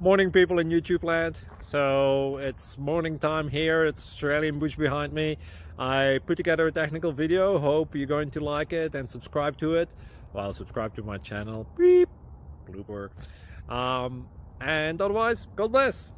Morning people in YouTube land. So it's morning time here. It's Australian bush behind me. I put together a technical video. Hope you're going to like it and subscribe to it. Well, subscribe to my channel. Beep. Blooper. And otherwise, God bless.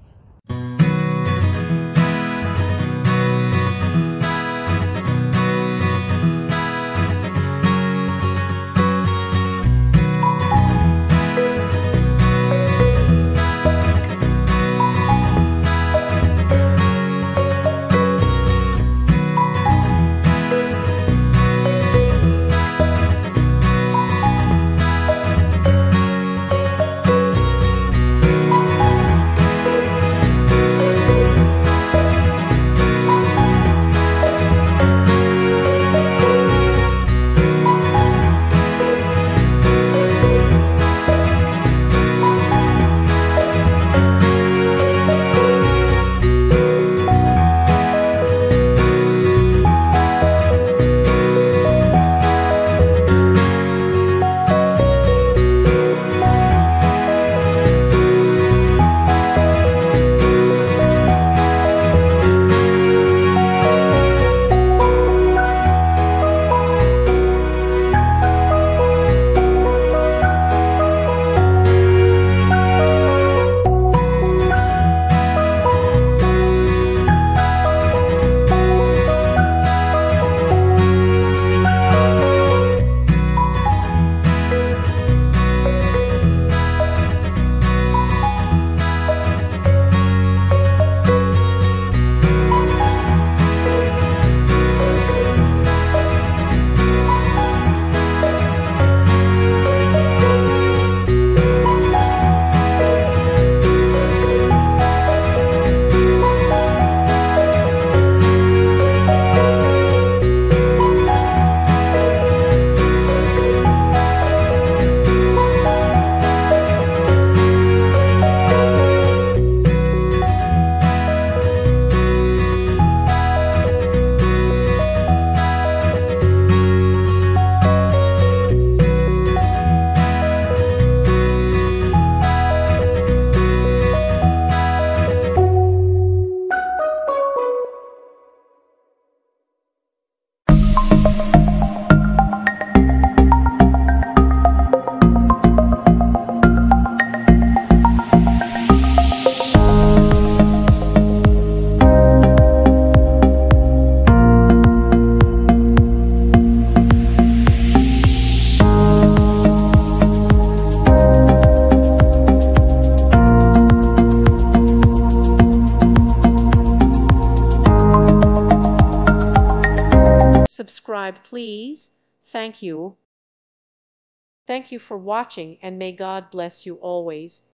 Subscribe, please. Thank you. Thank you for watching, and may God bless you always.